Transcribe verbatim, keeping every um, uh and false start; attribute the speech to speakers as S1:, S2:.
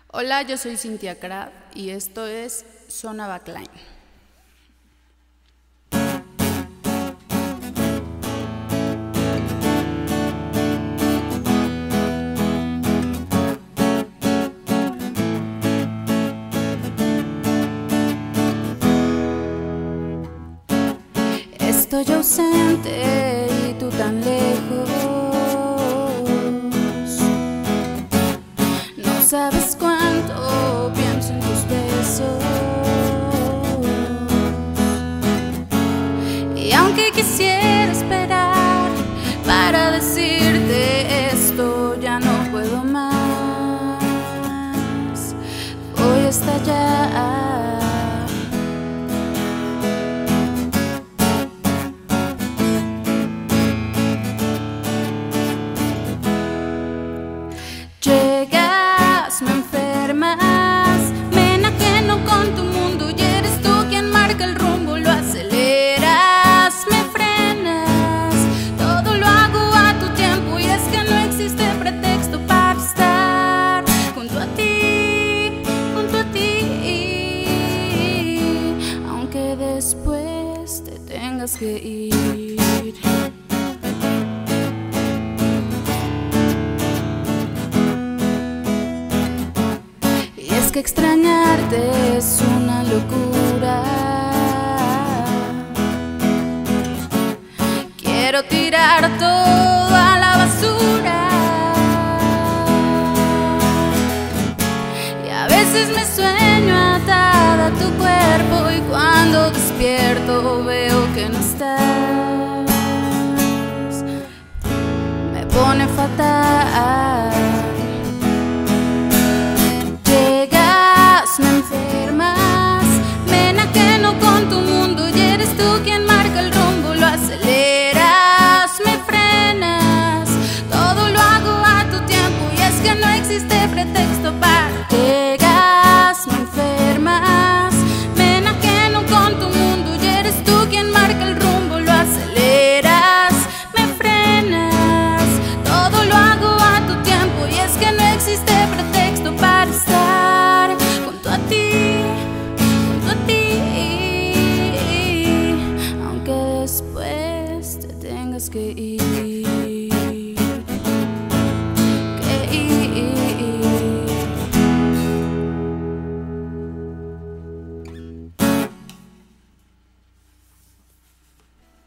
S1: Hola, yo soy Cintia Crab y esto es Zona Backline. Estoy ausente y tú tan lejos. No sabes cuánto pienso en tus besos. Y aunque quisiera esperar para decirte esto, ya no puedo más. Voy a estallar. Llegas, me enfermas, me enajeno con tu mundo y eres tú quien marca el rumbo. Lo aceleras, me frenas, todo lo hago a tu tiempo y es que no existe pretexto para estar junto a ti, junto a ti, aunque después te tengas que ir. Es que extrañarte es una locura. Quiero tirar todo a la basura. Y a veces me sueño atada a tu cuerpo y cuando despierto veo que no estás. Me pone fatal. Me enfermas, me enajeno con tu mundo y eres tú quien marca el rumbo. Lo aceleras, me frenas, todo lo hago a tu tiempo y es que no existe pretexto para. Llegas, me enfermas, me enajeno con tu mundo y eres tú quien marca el rumbo. Lo aceleras, me frenas, todo lo hago a tu tiempo y es que no existe pretexto para estar junto a ti, junto a ti, aunque después te tengas que ir.